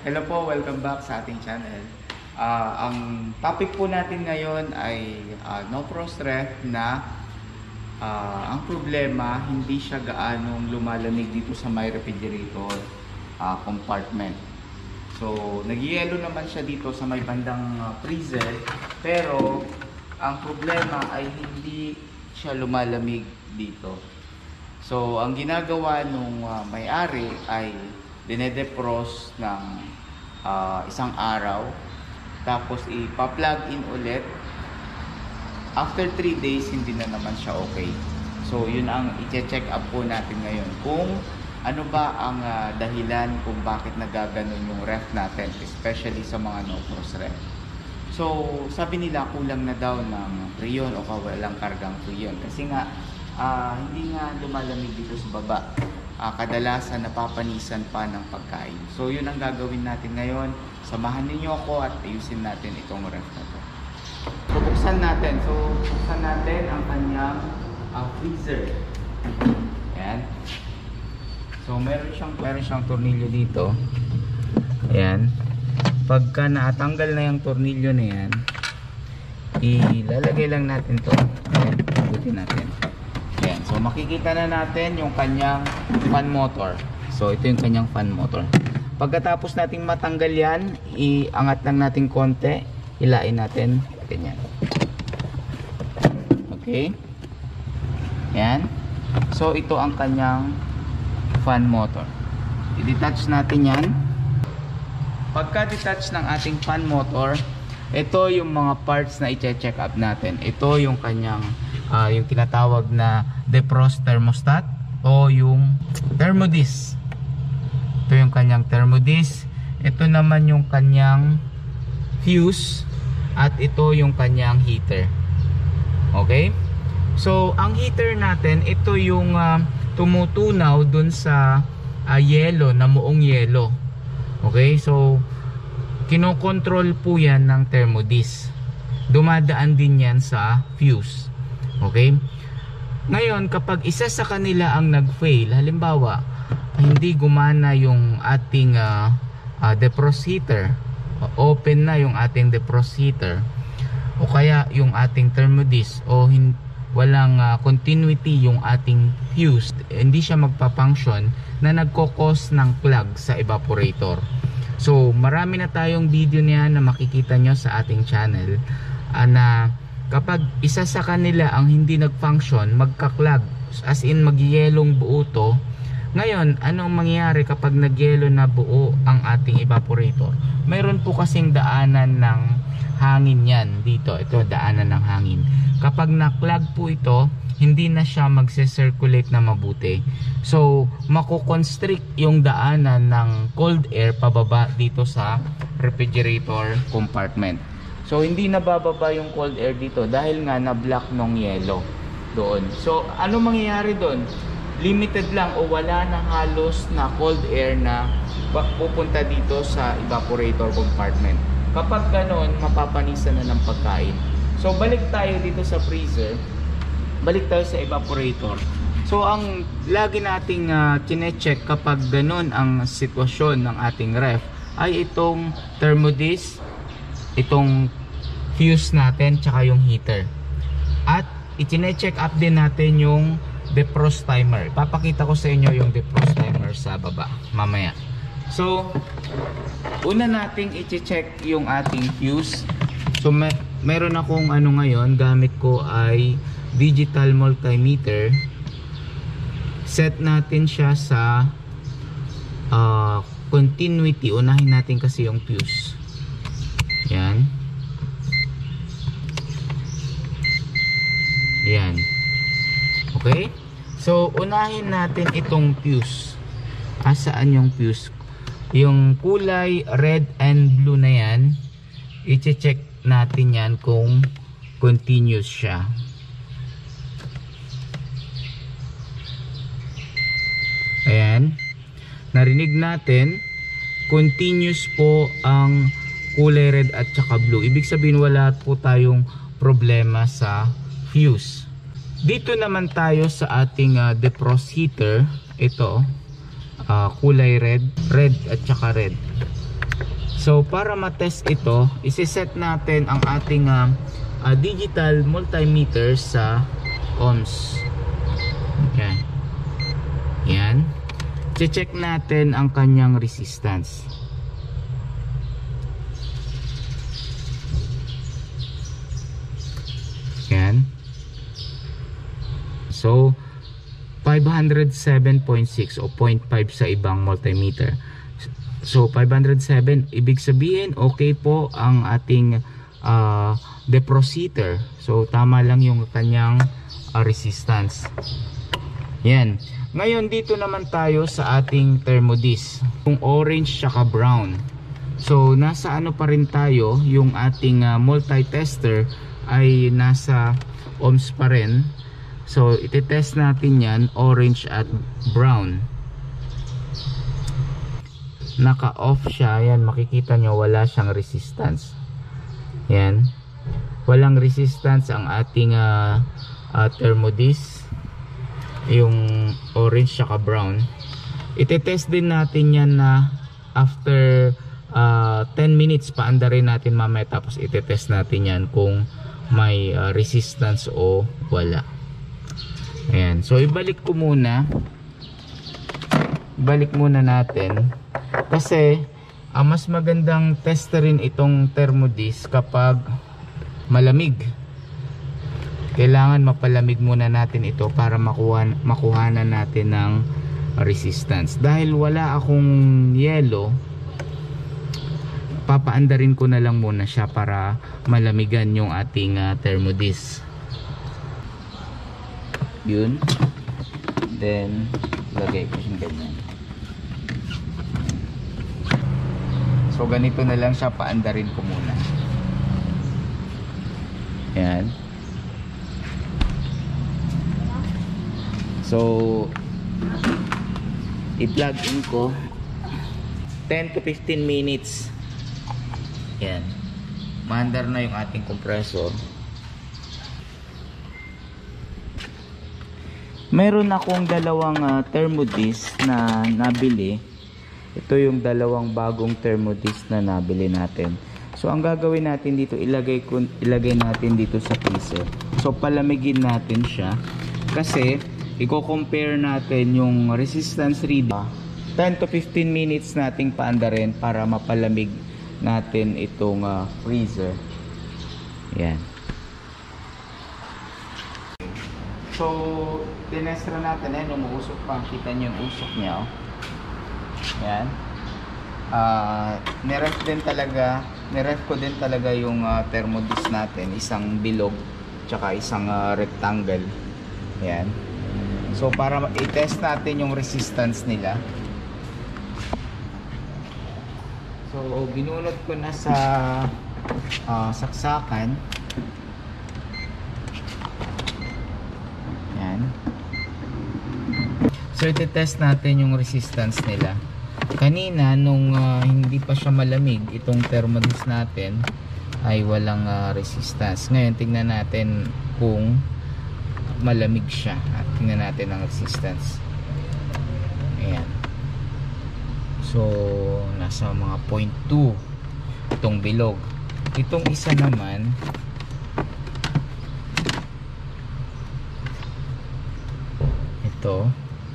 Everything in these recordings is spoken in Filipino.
Hello po, welcome back sa ating channel. Ang topic po natin ngayon ay no frost ref na ang problema hindi siya gaanong lumalamig dito sa my refrigerator compartment. So, nagyelo naman siya dito sa may bandang freezer, pero ang problema ay hindi siya lumalamig dito. So, ang ginagawa nung may-ari ay dinedefrost ng isang araw, tapos ipa-plug in ulit. After 3 days hindi na naman siya okay. So yun ang i-check up po natin ngayon, kung ano ba ang dahilan kung bakit nagaganon yung ref natin, especially sa mga no frost ref. So sabi nila kulang na daw ng freon o walang kargang freon kasi nga hindi nga lumalamig dito sa baba. Kadalasan napapanisan pa ng pagkain. So yun ang gagawin natin ngayon. Samahan niyo ako at ayusin natin itong ref na to. So buksan natin. Ang kanyang freezer. Ayan. So meron siyang tornilyo dito. Ayan. Pagka natanggal na yung tornilyo na yan, ilalagay lang natin to. Ayan. Ikutin natin. Ayan. So makikita na natin yung kanyang fan motor. So ito yung kanyang fan motor. Pagkatapos nating matanggal yan, iangat lang natin konti, hilain natin ganyan. Okay? Yan. So ito ang kanyang fan motor. I-detach natin yan. Pagka-detach ng ating fan motor, ito yung mga parts na i-check up natin. Ito yung kanyang yung tinatawag na defrost thermostat o yung thermodisc. Ito yung kanyang thermodisc. Ito naman yung kanyang fuse at ito yung kanyang heater. Okay? So ang heater natin, ito yung tumutunaw dun sa yelo, na muong yelo. Okay? So kinokontrol po yan ng thermodisc. Dumadaan din yan sa fuse. Okay? Ngayon, kapag isa sa kanila ang nag-fail, halimbawa, hindi gumana yung ating defrost heater, open na yung ating defrost heater, o kaya yung ating thermodisc, o walang continuity yung ating fuse, hindi siya magpa-function, na nagkokos ng clog sa evaporator. So, marami na tayong video niyan na makikita nyo sa ating channel na kapag isa sa kanila ang hindi nag-function, magka-clog, as in magyelong buo to. Ngayon, anong mangyayari kapag nagyelo na buo ang ating evaporator? Mayroon po kasing daanan ng hangin yan dito. Ito, daanan ng hangin. Kapag na-clog po ito, hindi na siya magse-circulate na mabuti. So, makukonstrict yung daanan ng cold air pababa dito sa refrigerator compartment. So hindi nabababa yung cold air dito dahil nga na-block ng yelo doon. So ano mangyayari doon? Limited lang o wala na halos na cold air na pupunta dito sa evaporator compartment. Kapag ganoon, mapapanisan na ng pagkain. So balik tayo dito sa freezer. Balik tayo sa evaporator. So ang lagi nating chine-check kapag ganoon ang sitwasyon ng ating ref ay itong thermodisc, itong fuse natin, tsaka yung heater. At i-check up din natin yung defrost timer. Papakita ko sa inyo yung defrost timer sa baba mamaya. So una nating i-check yung ating fuse. So meron akong ngayon, gamit ko ay digital multimeter. Set natin siya sa continuity. Unahin natin kasi yung fuse. Yan. Yan. Okay? So, unahin natin itong fuse. Saan yung fuse? Yung kulay red and blue na yan, i-check natin yan kung continuous siya. Ayan. Narinig natin, continuous po ang kulay red at saka blue. Ibig sabihin wala po tayong problema sa fuse. Dito naman tayo sa ating defrost heater. Ito kulay red at saka red. So para matest ito, isi-set natin ang ating digital multimeter sa ohms. Okay. Yan. Che-check natin ang kanyang resistance. Yan. So 507.6 o 0.5 sa ibang multimeter. So 507, ibig sabihin okay po ang ating deprositer. So tama lang yung kanyang resistance. Yan. Ngayon dito naman tayo sa ating thermodisc, yung orange saka brown. So nasa ano pa rin tayo, yung ating multi-tester ay nasa ohms pa rin. So iti-test natin yan, orange at brown. Naka-off siya, yan makikita nyo wala siyang resistance. Yan, walang resistance ang ating thermodisc, yung orange saka brown. Ite-test din natin yan na after 10 minutes, paandarin natin mamaya, tapos ite-test natin yan kung may resistance o wala. Ayan, so ibalik muna natin kasi mas magandang testerin itong thermodisc kapag malamig. Kailangan mapalamig muna natin ito para makuhanan natin ng resistance. Dahil wala akong yelo, papaandarin ko na lang muna siya para malamigan yung ating thermodisc. Yun. Then lagay ko siyang ganyan. So ganito na lang siya, paandarin ko muna. Yan. So i-plug in ko 10 to 15 minutes. Yan. Maandar na yung ating compressor. Meron akong dalawang thermodisc na nabili. Ito yung dalawang bagong thermodisc na nabili natin. So ang gagawin natin dito, ilagay natin dito sa freezer. So palamigin natin siya kasi i-compare natin yung resistance reading. 10 to 15 minutes nating paandarin para mapalamig natin itong freezer. Yan. So tinestra natin, umuusok pa. Kita nyo yung usok niya, oh. Yan. Niref ko din talaga yung thermodisc natin, isang bilog tsaka isang rectangle. Yan. So para i-test natin yung resistance nila. So binunod ko na sa saksakan. Yan. So i-test natin yung resistance nila. Kanina nung hindi pa siya malamig, itong thermodisc natin ay walang resistance. Ngayon tingnan natin kung malamig siya at tingnan natin ang resistance. Ayan. So nasa mga 0.2 itong bilog. Itong isa naman ito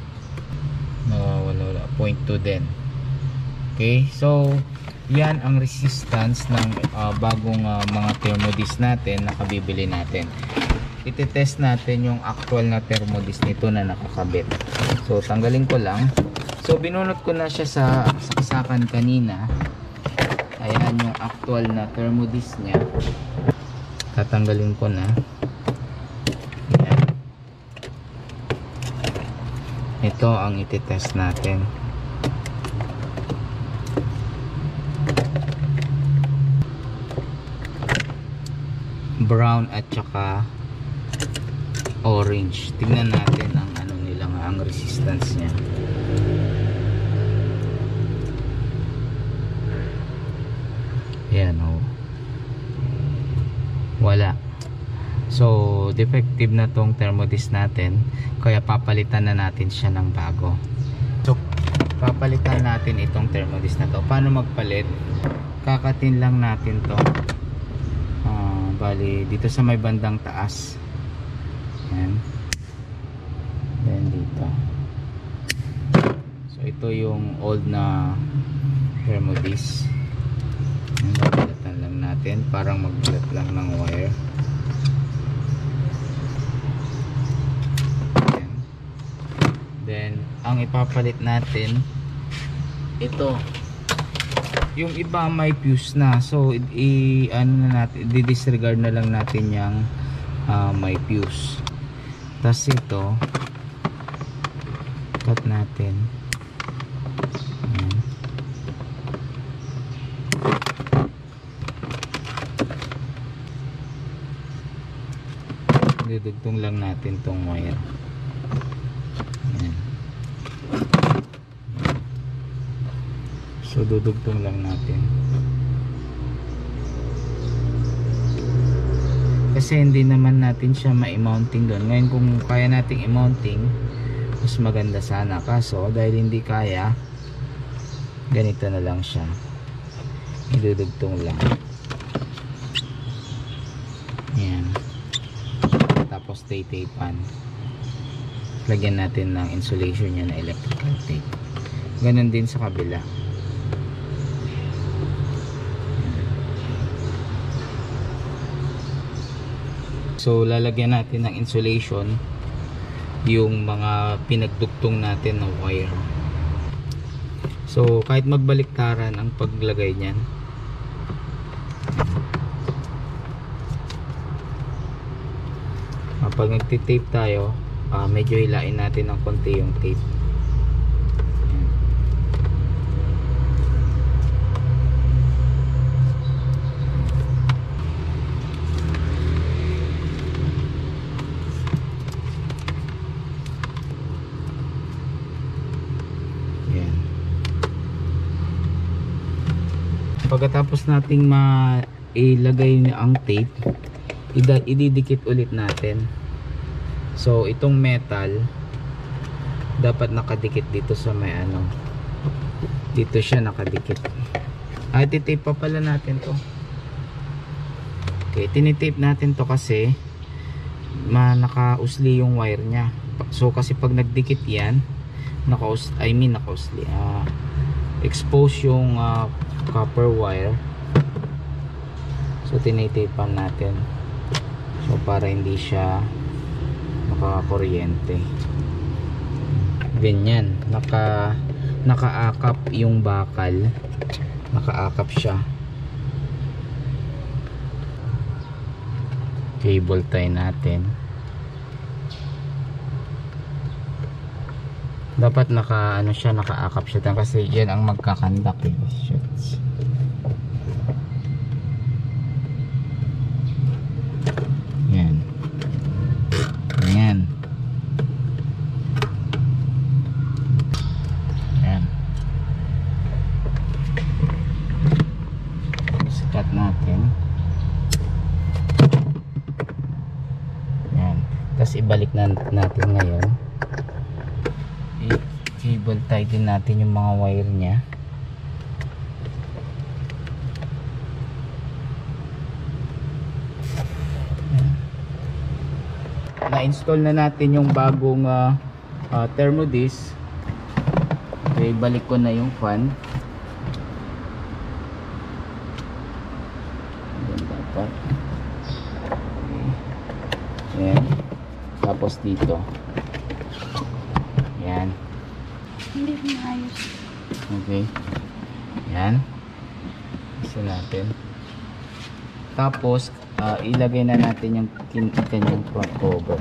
wala 0.2 din. Okay, so yan ang resistance ng bagong mga thermodisc natin na kabibili natin. Iti-test natin yung actual na thermodisc nito na nakakabit. So tanggalin ko lang. So binunot ko na siya sa saksakan kanina. Ayan yung actual na thermodisc niya. Tatanggalin ko na. Ayan. Ito ang iti-test natin. Brown at saka orange. Tingnan natin ang ano nila, ang resistance niya. Ayan, oh. Wala. So defective na tong thermodisc natin, kaya papalitan na natin siya ng bago. So papalitan natin itong thermodisc na to. Paano magpalit? kakatin lang natin to. Bali dito sa may bandang taas. Yan. Then dito. So ito yung old na Thermodisc. Magbilatan lang natin, parang magbilat lang ng wire. Yan. Then ang ipapalit natin ito. Yung iba may fuse na, so ano na natin, di-disregard na lang natin yung may fuse. Tapos ito cut natin. Ayan. Dudugtong lang natin tong wire. Ayan. So dudugtong lang natin. Kasi hindi naman natin siya ma-mounting doon. Ngayon kung kaya nating i-mounting, mas maganda sana. Kaso dahil hindi kaya, ganito na lang siya. Idudugtong lang. Ayan. Tapos tape-tapean. Lagyan natin ng insulation niya na electrical tape. Ganon din sa kabila. So lalagyan natin ng insulation yung mga pinagdugtong natin ng wire. So kahit magbaliktaran ang paglagay niyan, pag nagtitape tayo, medyo hilain natin ng konti yung tape. Pagkatapos nating ilagay ang tape, ididikit ulit natin. So itong metal dapat nakadikit dito sa may ano, dito siya nakadikit. Ititape pa pala natin to. Okay, tinitape natin to kasi nakausli yung wire nya. So kasi pag nagdikit yan, nakausli, expose yung copper wire. So tinitapean natin, so para hindi siya makakuryente. Ganyan, nakaakap yung bakal, nakaakap siya. Cable tie natin. Dapat nakaakap siya kasi yan ang magkakandak eh. Shit. Yan. Yan. Yan. Sikat natin. Yan. Tapos ibalik natin ngayon. Cable tie din natin yung mga wire nya. Na-install na natin yung bagong Thermodisc. Okay, balik ko na yung fan. Ayan, dapat. Okay. Ayan. Tapos dito. Ayan. Hindi maayos. Okay. Yan. Isa natin. Tapos, ilagay na natin yung kanyang front cover.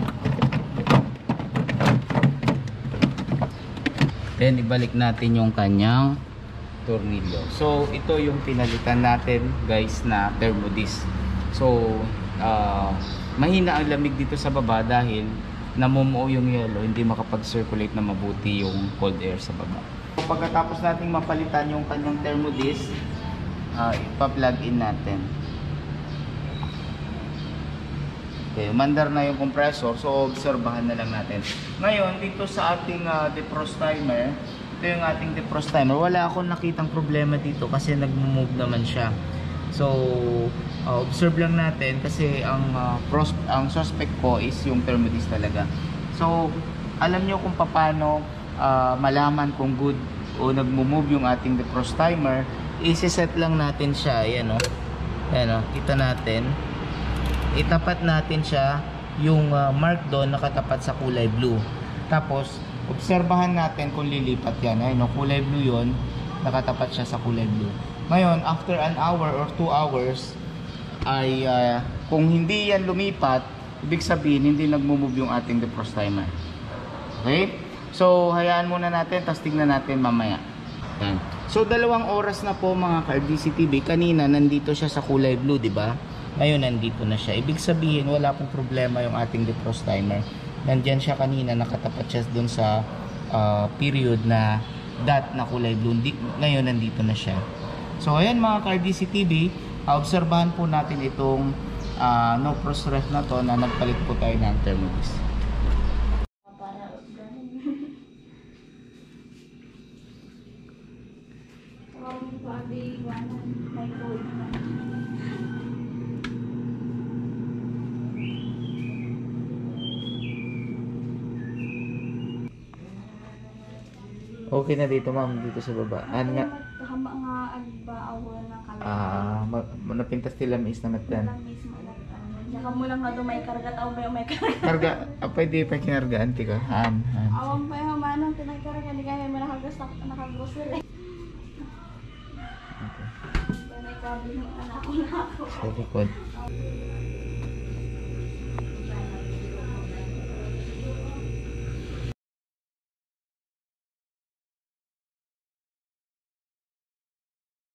Then, ibalik natin yung kanyang tornilyo. So, ito yung pinalitan natin, guys, na Thermodisc. So, mahina ang lamig dito sa baba dahil namumuo yung yellow, hindi makapag-circulate na mabuti yung cold air sa baba. Pagkatapos nating mapalitan yung kanyang Thermodisc, ipa-plug in natin. Okay, umandar na yung compressor, so obserbahan na lang natin. Ngayon, dito sa ating defrost timer, ito yung ating defrost timer. Wala akong nakitang problema dito kasi nagmo-move naman siya. So, observe lang natin kasi ang suspect ko is yung thermodis talaga. So, alam nyo kung paano malaman kung good o nagmo-move yung ating defrost timer. I-set lang natin siya. Ayan o. Ayan o. Kita natin. Itapat natin siya yung mark doon nakatapat sa kulay blue. Tapos, obserbahan natin kung lilipat yan. Ayun, no? Kulay blue yon, nakatapat siya sa kulay blue. Ngayon, after an hour or 2 hours, ay kung hindi yan lumipat, ibig sabihin, hindi nagmo-move yung ating defrost timer. Okay? So, hayaan muna natin, tapos tignan natin mamaya. Yan. So, 2 oras na po mga ka-RDC-TV. Kanina, nandito siya sa kulay blue, di ba? Ngayon, nandito na siya. Ibig sabihin, wala pong problema yung ating defrost timer. Nandyan siya kanina, nakatapat siya dun sa period na dot na kulay blue. Ngayon, nandito na siya. So, ayan mga ka-RDC-TV, obserbahan po natin itong no frost ref na to na nagpalit po tayo ng thermodis. Okay na dito ma'am, dito sa baba. Ano nga? Hama nga agba-awa ng kamera. Napintas tila mis na matan. Saka mo lang nga may karga tao ba may karga. Karga, pwede pa kinargaan ti ka. Han. Awang pa yung manong pinagkarga, hindi kaya may nakagrocery. Okay. May kabi ng anak ko na ako. Sa likod.